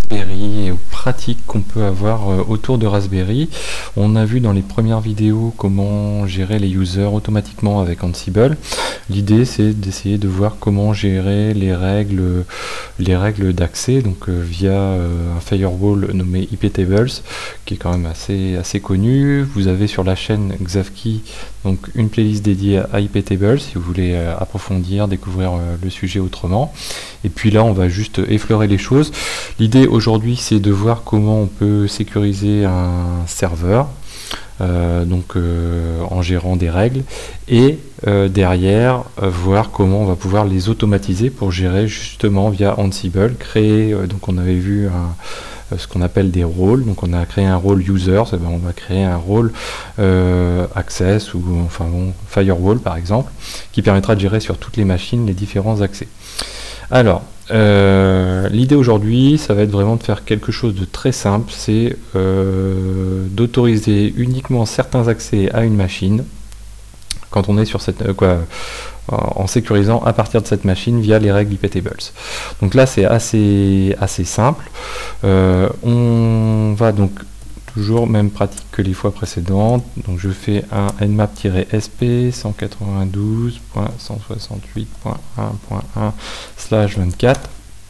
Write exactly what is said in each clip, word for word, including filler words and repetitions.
Raspberry et aux pratiques qu'on peut avoir euh, autour de Raspberry. On a vu dans les premières vidéos comment gérer les users automatiquement avec Ansible. L'idée c'est d'essayer de voir comment gérer les règles les règles d'accès donc euh, via euh, un firewall nommé iptables qui est quand même assez assez connu. Vous avez sur la chaîne Xavki donc une playlist dédiée à iptables si vous voulez euh, approfondir, découvrir euh, le sujet autrement. Et puis là on va juste effleurer les choses. L'idée aujourd'hui c'est de voir comment on peut sécuriser un serveur. Euh, donc euh, en gérant des règles et euh, derrière euh, voir comment on va pouvoir les automatiser pour gérer justement via Ansible, créer euh, donc on avait vu un, euh, ce qu'on appelle des rôles, donc on a créé un rôle user, ça, ben, on va créer un rôle euh, access ou enfin bon, firewall par exemple qui permettra de gérer sur toutes les machines les différents accès. Alors Euh, l'idée aujourd'hui, ça va être vraiment de faire quelque chose de très simple, c'est euh, d'autoriser uniquement certains accès à une machine quand on est sur cette, euh, quoi, en sécurisant à partir de cette machine via les règles iptables. Donc là, c'est assez, assez simple. Euh, on va donc toujours même pratique que les fois précédentes. Donc je fais un nmap-sp cent quatre-vingt-douze point cent soixante-huit point un point un slash vingt-quatre.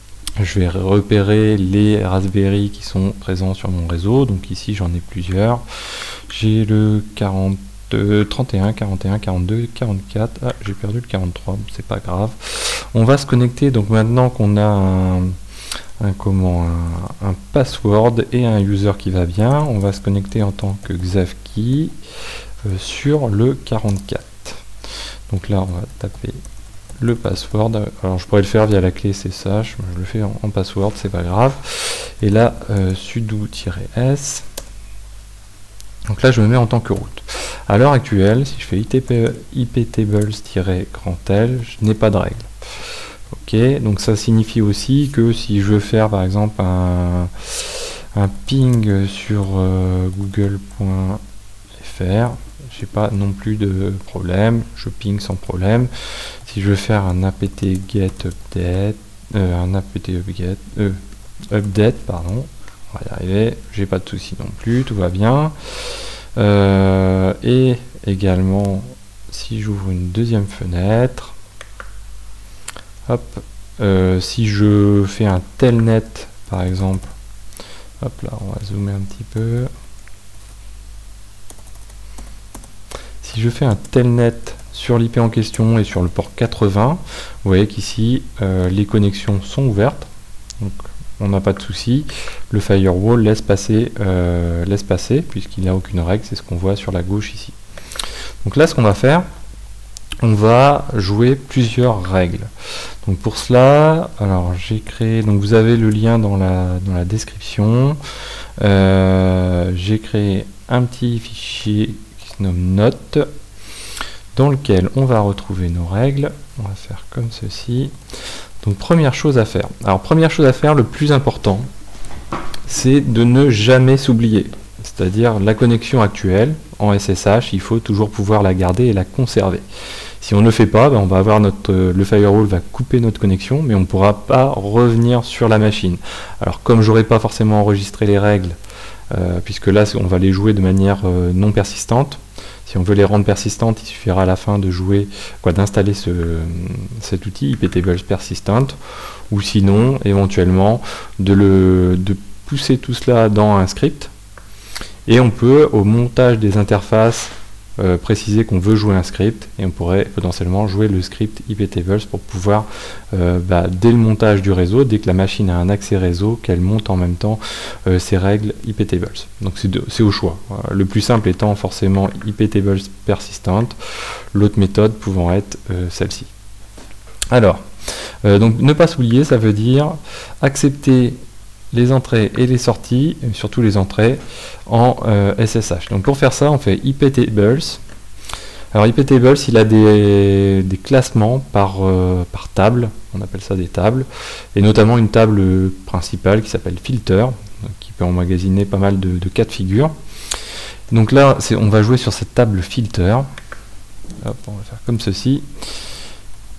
Je vais repérer les Raspberry qui sont présents sur mon réseau. Donc ici j'en ai plusieurs. J'ai le quarante, euh, trente et un, quarante et un, quarante-deux, quarante-quatre. Ah, j'ai perdu le quarante-trois, c'est pas grave. On va se connecter. Donc maintenant qu'on a un Un, comment, un, un password et un user qui va bien, on va se connecter en tant que Xavki euh, sur le quarante-quatre. Donc là on va taper le password, alors je pourrais le faire via la clé S S H, mais je le fais en, en password, c'est pas grave. Et là euh, sudo-s, donc là je me mets en tant que root. À l'heure actuelle, si je fais iptables-grand L, je n'ai pas de règle. Ok, donc ça signifie aussi que si je veux faire par exemple un, un ping sur euh, google point f r, j'ai pas non plus de problème, je ping sans problème. Si je veux faire un apt-get update, euh, un apt-get euh, update, pardon, on va y arriver, j'ai pas de souci non plus, tout va bien. Euh, et également, si j'ouvre une deuxième fenêtre, hop, euh, si je fais un telnet par exemple, hop là, on va zoomer un petit peu. Si je fais un telnet sur l'I P en question et sur le port quatre-vingts, vous voyez qu'ici euh, les connexions sont ouvertes, donc on n'a pas de souci. Le firewall laisse passer, euh, laisse passer puisqu'il n'a aucune règle, c'est ce qu'on voit sur la gauche ici. Donc là, ce qu'on va faire, on va jouer plusieurs règles. Donc pour cela, alors j'ai créé, donc vous avez le lien dans la, dans la description. Euh, j'ai créé un petit fichier qui se nomme note dans lequel on va retrouver nos règles. On va faire comme ceci. Donc première chose à faire. Alors première chose à faire, le plus important, c'est de ne jamais s'oublier. C'est-à-dire la connexion actuelle en S S H, il faut toujours pouvoir la garder et la conserver. Si on ne le fait pas, ben on va avoir notre, euh, le firewall va couper notre connexion, mais on ne pourra pas revenir sur la machine. Alors comme j'aurais pas forcément enregistré les règles, euh, puisque là on va les jouer de manière euh, non persistante. Si on veut les rendre persistantes, il suffira à la fin de jouer, quoi, d'installer ce, cet outil iptables persistent, ou sinon éventuellement de, le, de pousser tout cela dans un script. Et on peut, au montage des interfaces, euh, préciser qu'on veut jouer un script, et on pourrait potentiellement jouer le script iptables pour pouvoir, euh, bah, dès le montage du réseau, dès que la machine a un accès réseau, qu'elle monte en même temps euh, ses règles iptables. Donc c'est au choix. Voilà. Le plus simple étant forcément iptables persistent, l'autre méthode pouvant être euh, celle-ci. Alors, euh, donc ne pas s'oublier, ça veut dire accepter les entrées et les sorties, et surtout les entrées, en euh, S S H. Donc pour faire ça, on fait iptables. Alors iptables, il a des, des classements par, euh, par table, on appelle ça des tables, et notamment une table principale qui s'appelle filter, qui peut emmagasiner pas mal de, de cas de figure. Donc là, on va jouer sur cette table filter. Hop, on va faire comme ceci.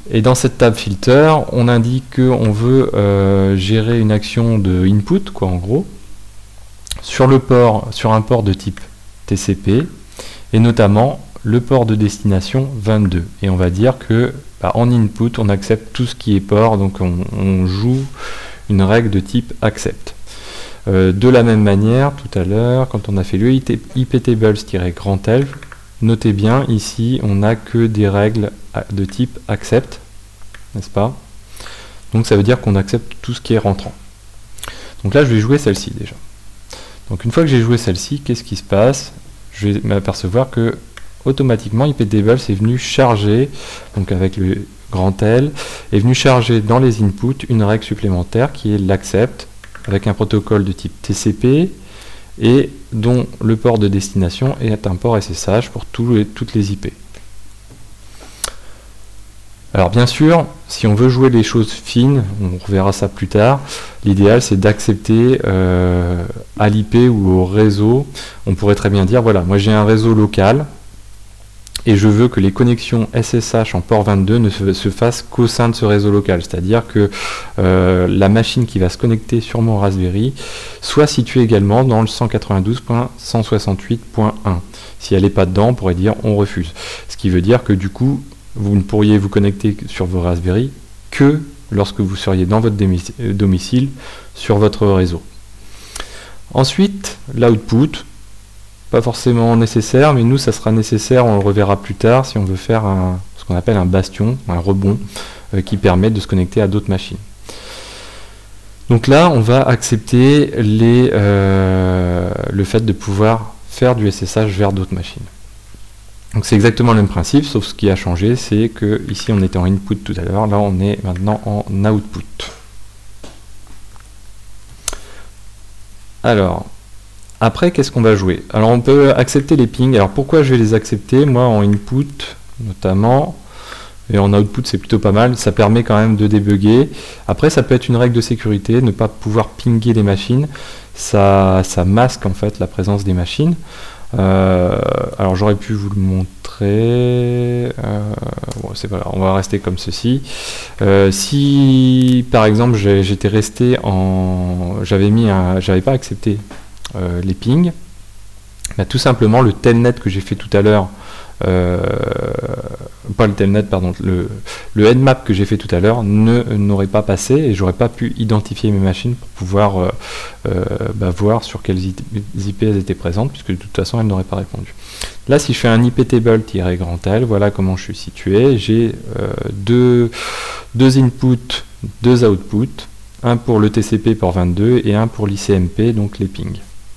Et dans cette table filter, on indique qu'on veut euh, gérer une action de input, quoi, en gros, sur le port, sur un port de type T C P, et notamment le port de destination vingt-deux. Et on va dire que bah, en input, on accepte tout ce qui est port, donc on, on joue une règle de type accept. Euh, de la même manière, tout à l'heure, quand on a fait le iptables-grand L, notez bien, ici, on n'a que des règles de type accept, n'est-ce pas? Donc ça veut dire qu'on accepte tout ce qui est rentrant. Donc là, je vais jouer celle-ci déjà. Donc une fois que j'ai joué celle-ci, qu'est-ce qui se passe? Je vais m'apercevoir que automatiquement iptables est venu charger, donc avec le grand L, est venu charger dans les inputs une règle supplémentaire qui est l'accept, avec un protocole de type T C P et dont le port de destination est un port S S H pour tous les, toutes les I P. Alors bien sûr, si on veut jouer les choses fines, on reverra ça plus tard, l'idéal c'est d'accepter euh, à l'I P ou au réseau, on pourrait très bien dire, voilà, moi j'ai un réseau local, et je veux que les connexions S S H en port vingt-deux ne se, se fassent qu'au sein de ce réseau local, c'est-à-dire que euh, la machine qui va se connecter sur mon Raspberry soit située également dans le cent quatre-vingt-douze point cent soixante-huit point un. Si elle n'est pas dedans, on pourrait dire on refuse. Ce qui veut dire que du coup, vous ne pourriez vous connecter sur vos Raspberry que lorsque vous seriez dans votre domicile sur votre réseau. Ensuite, l'output. Pas forcément nécessaire, mais nous ça sera nécessaire, on le reverra plus tard si on veut faire un, ce qu'on appelle un bastion, un rebond euh, qui permet de se connecter à d'autres machines. Donc là on va accepter les, euh, le fait de pouvoir faire du S S H vers d'autres machines. Donc c'est exactement le même principe, sauf ce qui a changé, c'est que ici on était en input tout à l'heure, là on est maintenant en output. Alors, après, qu'est-ce qu'on va jouer? Alors, on peut accepter les pings. Alors, pourquoi je vais les accepter? Moi, en input, notamment, et en output, c'est plutôt pas mal. Ça permet quand même de débugger. Après, ça peut être une règle de sécurité, ne pas pouvoir pinguer les machines. Ça, ça masque, en fait, la présence des machines. Euh, alors, j'aurais pu vous le montrer. Euh, bon, c'est pas grave, on va rester comme ceci. Euh, si, par exemple, j'étais resté en... J'avais mis un... J'avais pas accepté Euh, les pings, bah, tout simplement le telnet que j'ai fait tout à l'heure, euh, pas le telnet, pardon, le, le nmap que j'ai fait tout à l'heure ne n'aurait pas passé et j'aurais pas pu identifier mes machines pour pouvoir euh, euh, bah, voir sur quelles I P elles étaient présentes, puisque de toute façon elles n'auraient pas répondu. Là, si je fais un iptable-grand L, voilà comment je suis situé. J'ai euh, deux, deux inputs, deux outputs, un pour le T C P port vingt-deux et un pour l'I C M P, donc les pings.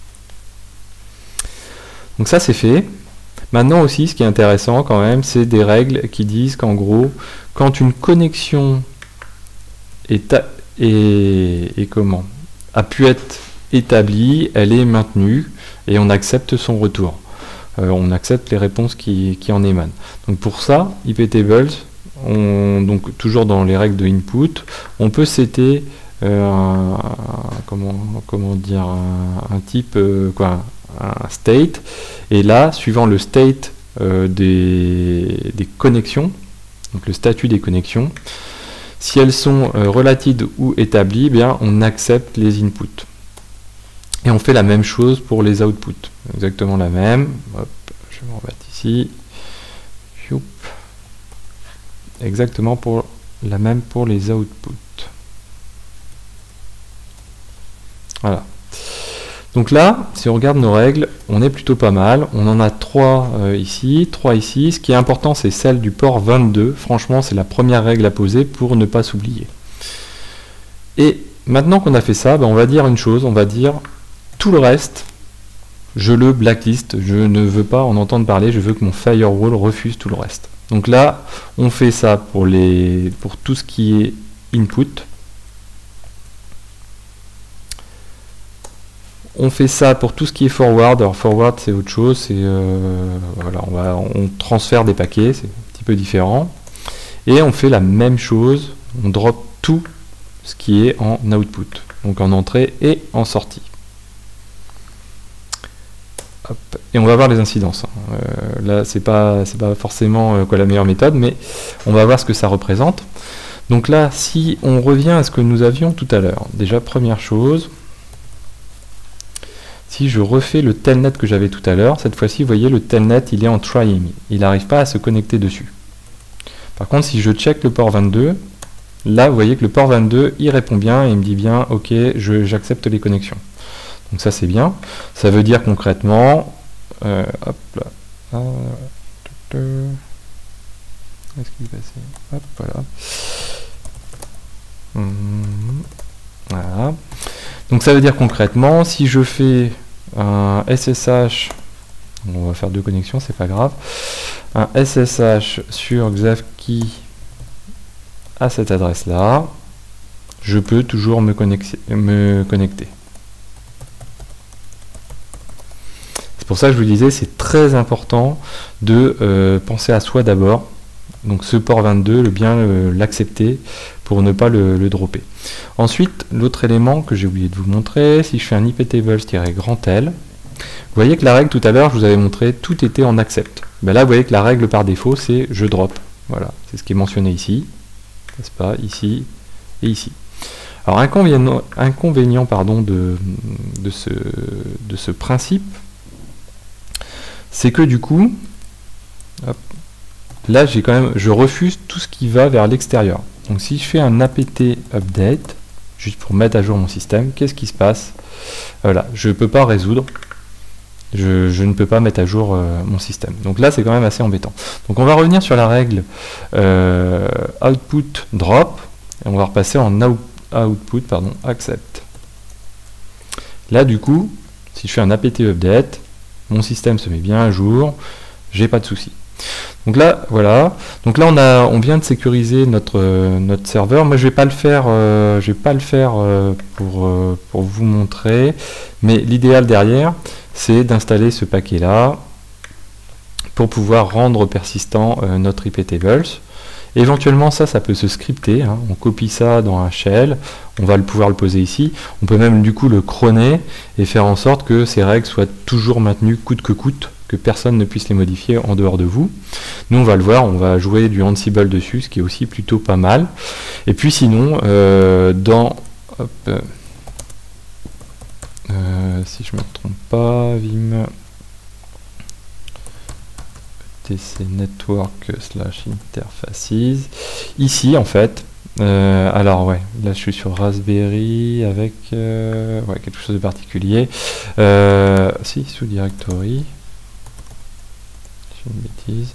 Donc ça c'est fait. Maintenant aussi, ce qui est intéressant quand même, c'est des règles qui disent qu'en gros, quand une connexion est, à, est, est comment, a pu être établie, elle est maintenue et on accepte son retour. Euh, on accepte les réponses qui, qui en émanent. Donc pour ça, iptables, on, donc toujours dans les règles de input, on peut setter euh, un, un, comment, comment dire, un, un type euh, quoi, un state, et là, suivant le state euh, des, des connexions, donc le statut des connexions, si elles sont euh, relatives ou établies, eh bien on accepte les inputs. Et on fait la même chose pour les outputs, exactement la même. Hop, je vais me remettre ici. Youp. Exactement pour la même pour les outputs. Voilà. Donc là, si on regarde nos règles, on est plutôt pas mal. On en a trois euh, ici, trois ici. Ce qui est important, c'est celle du port vingt-deux. Franchement, c'est la première règle à poser pour ne pas s'oublier. Et maintenant qu'on a fait ça, ben, on va dire une chose, on va dire tout le reste, je le blacklist, je ne veux pas en entendre parler, je veux que mon firewall refuse tout le reste. Donc là, on fait ça pour, les, pour tout ce qui est input. On fait ça pour tout ce qui est forward. Alors forward c'est autre chose, c'est euh, voilà, on, va, on transfère des paquets, c'est un petit peu différent. Et on fait la même chose, on drop tout ce qui est en output, donc en entrée et en sortie. hop, et on va voir les incidences. Euh, là, c'est pas, c'est pas forcément euh, quoi, la meilleure méthode, mais on va voir ce que ça représente. Donc là, si on revient à ce que nous avions tout à l'heure, déjà première chose, si je refais le telnet que j'avais tout à l'heure, cette fois-ci, vous voyez, le telnet, il est en trying. Il n'arrive pas à se connecter dessus. Par contre, si je check le port vingt-deux, là, vous voyez que le port vingt-deux, il répond bien et il me dit bien, ok, j'accepte les connexions. Donc ça, c'est bien. Ça veut dire concrètement, euh, hop là, ah, est-ce qu'il est passé? Hop, voilà. Hum, voilà. Donc ça veut dire concrètement, si je fais un S S H, on va faire deux connexions, c'est pas grave, un S S H sur Xavki à cette adresse-là, je peux toujours me connecter. Me connecter. C'est pour ça que je vous disais, c'est très important de euh, penser à soi d'abord. Donc ce port vingt-deux, le bien l'accepter pour ne pas le, le dropper. Ensuite, l'autre élément que j'ai oublié de vous montrer, si je fais un iptables-grand L, vous voyez que la règle tout à l'heure, je vous avais montré, tout était en accept. Ben là, vous voyez que la règle par défaut, c'est je drop. Voilà, c'est ce qui est mentionné ici, n'est-ce pas, ici et ici. Alors, inconvénient, inconvénient pardon, de, de, ce, de ce principe, c'est que du coup, hop, là, j'ai quand même, je refuse tout ce qui va vers l'extérieur. Donc si je fais un apt update, juste pour mettre à jour mon système, qu'est-ce qui se passe? Voilà, je ne peux pas résoudre, je, je ne peux pas mettre à jour euh, mon système. Donc là, c'est quand même assez embêtant. Donc on va revenir sur la règle euh, output drop, et on va repasser en out, output pardon, accept. Là, du coup, si je fais un apt update, mon système se met bien à jour, j'ai pas de souci. Donc là, voilà. Donc là, on a, on vient de sécuriser notre euh, notre serveur. Moi, je vais pas le faire, euh, je vais pas le faire euh, pour euh, pour vous montrer. Mais l'idéal derrière, c'est d'installer ce paquet-là pour pouvoir rendre persistant euh, notre iptables. Éventuellement, ça, ça peut se scripter. Hein. On copie ça dans un shell. On va le pouvoir le poser ici. On peut même du coup le croner et faire en sorte que ces règles soient toujours maintenues coûte que coûte, que personne ne puisse les modifier en dehors de vous. Nous, on va le voir, on va jouer du Ansible dessus, ce qui est aussi plutôt pas mal. Et puis sinon, euh, dans... Hop, euh, si je ne me trompe pas, Vim... T C network slash interfaces. Ici, en fait, euh, alors ouais, là je suis sur Raspberry avec euh, ouais, quelque chose de particulier. Euh, si, sous directory. Une bêtise.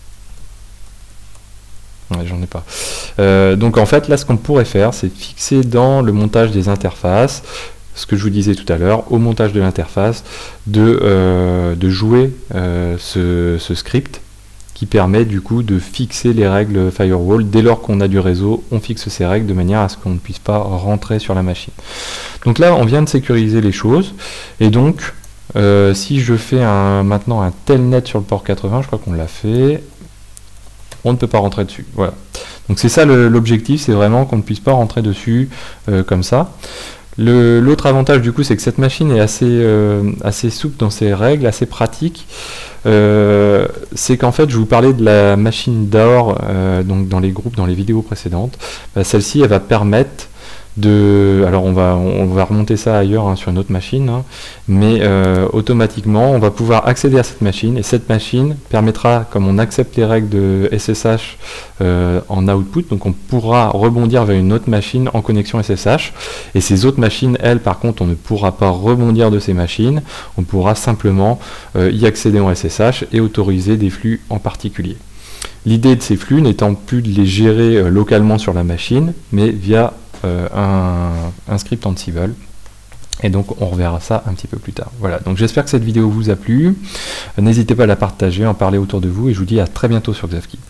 Ouais, j'en ai pas. Euh, donc en fait, là, ce qu'on pourrait faire, c'est fixer dans le montage des interfaces, ce que je vous disais tout à l'heure, au montage de l'interface, de, euh, de jouer euh, ce, ce script qui permet du coup de fixer les règles firewall. Dès lors qu'on a du réseau, on fixe ces règles de manière à ce qu'on ne puisse pas rentrer sur la machine. Donc là, on vient de sécuriser les choses, et donc Euh, si je fais un, maintenant un telnet sur le port quatre-vingts, je crois qu'on l'a fait, on ne peut pas rentrer dessus. Voilà. Donc c'est ça l'objectif, c'est vraiment qu'on ne puisse pas rentrer dessus euh, comme ça. L'autre avantage du coup, c'est que cette machine est assez, euh, assez souple dans ses règles, assez pratique. Euh, c'est qu'en fait, je vous parlais de la machine D A O R, euh, donc dans les groupes, dans les vidéos précédentes. Bah, celle-ci, elle va permettre de, alors on va, on va remonter ça ailleurs hein, sur une autre machine, hein, mais euh, automatiquement on va pouvoir accéder à cette machine, et cette machine permettra, comme on accepte les règles de S S H euh, en output, donc on pourra rebondir vers une autre machine en connexion S S H, et ces autres machines, elles par contre, on ne pourra pas rebondir de ces machines, on pourra simplement euh, y accéder en S S H et autoriser des flux en particulier. L'idée de ces flux n'étant plus de les gérer euh, localement sur la machine, mais via Euh, un, un script Ansible, et donc on reverra ça un petit peu plus tard. Voilà, donc j'espère que cette vidéo vous a plu, n'hésitez pas à la partager, en parler autour de vous, et je vous dis à très bientôt sur Xavki.